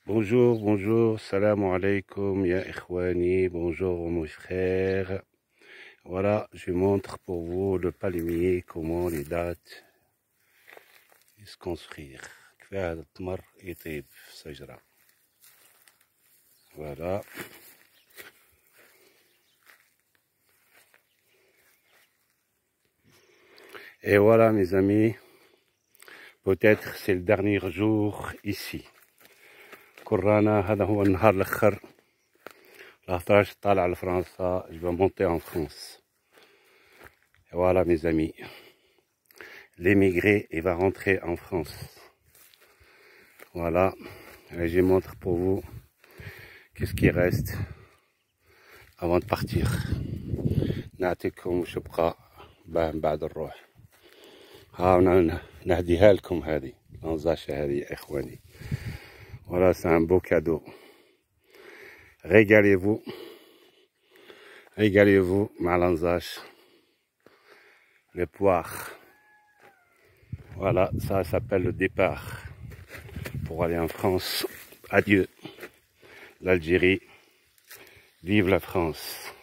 Bonjour, bonjour, salam alaikum, ya ikhwani, bonjour mes frères. Voilà, je montre pour vous le palmier, comment les dates se construire. كفاية هذا التمر يطيب في الشجرة. Voilà. Et voilà mes amis, peut-être c'est le dernier jour ici. كورانا هذا هو النهار الأخر. لهطراش طالع لفرنسا, je vais monter en France. Et voilà mes amis. L'émigré, il va rentrer en France. Voilà, et je montre pour vous qu'est-ce qui reste avant de partir. نعطيكم شبقة من بعد الروح. ها نهديها لكم هذه لانزاشة هذه يا إخواني. Voilà, c'est un beau cadeau. Régalez-vous. Régalez-vous, ma lanzache. Les poires. Voilà, ça s'appelle le départ. Pour aller en France. Adieu. L'Algérie. Vive la France.